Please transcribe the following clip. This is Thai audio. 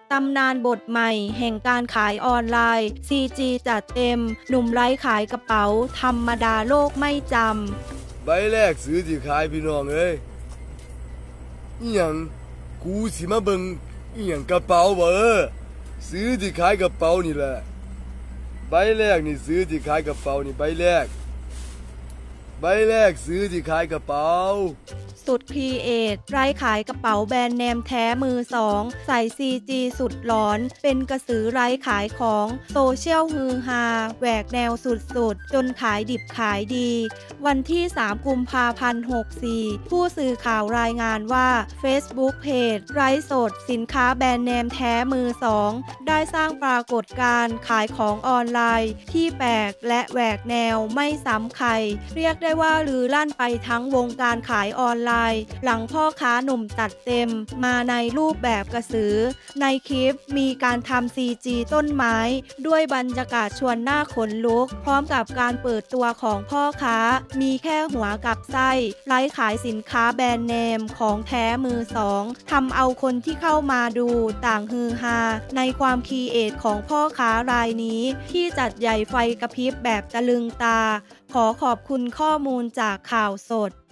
ตำนานบทใหม่แห่งการขายออนไลน์ CG จัดเต็มหนุ่มไร้ขายกระเป๋าธรรมดาโลกไม่จำใบแรกซื้อที่ขายพี่น้องเอ้ยอีหยังกูสิมาเบิ่งอีหยังกระเป๋าบ่ซื้อที่ขายกระเป๋านี่แหละใบแรกนี่ซื้อที่ขายกระเป๋านี่ใบแรกซื้อที่ขายกระเป๋าสุดครีเอทไร้ขายกระเป๋าแบรนด์เนมแท้มือสองใส่ CG สุดหลอนเป็นกระสือไร้ขายของโซเชียลฮือฮาแหวกแนวสุดๆจนขายดิบขายดีวันที่3 กุมภาพันธ์ 64ผู้สื่อข่าวรายงานว่า Facebook เพจไร้สดสินค้าแบรนด์เนมแท้มือสองได้สร้างปรากฏการณ์ขายของออนไลน์ที่แปลกและแหวกแนวไม่ซ้ำใครเรียกได้ว่าลือลั่นไปทั้งวงการขายออนไลน์หลังพ่อค้าหนุ่มตัดเต็มมาในรูปแบบกระสือในคลิปมีการทำ CG ต้นไม้ด้วยบรรยากาศชวนหน้าขนลุกพร้อมกับการเปิดตัวของพ่อค้ามีแค่หัวกับไส้ไร้ขายสินค้าแบรนด์เนมของแท้มือสองทำเอาคนที่เข้ามาดูต่างฮือฮาในความครีเอทของพ่อค้ารายนี้ที่จัดใหญ่ไฟกระพริบแบบตะลึงตาขอขอบคุณข้อมูลจากข่าวสด